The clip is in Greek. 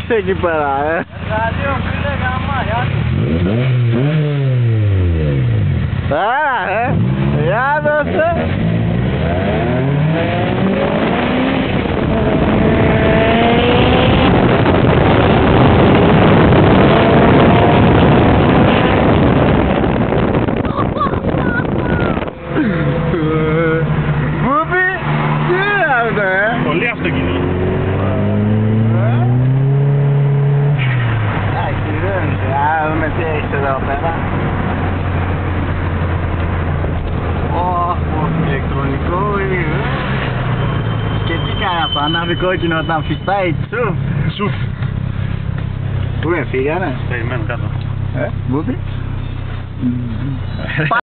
είσαι εκεί πέρα, Radio, φίλε, γαμά, για δώσε. Μπούπι, τι είναι αυτό, Πολύ αυτοκίνητο. Με τι έχεις εδώ πέρα. Ηλεκτρονικό είναι. Και τι κάνει αυτό, ανάβει κόκκινο όταν φυστάει, τσουφ. Τσουφ. Πού είναι, φύγανε. Περιμένω κάτω. Μπούπι.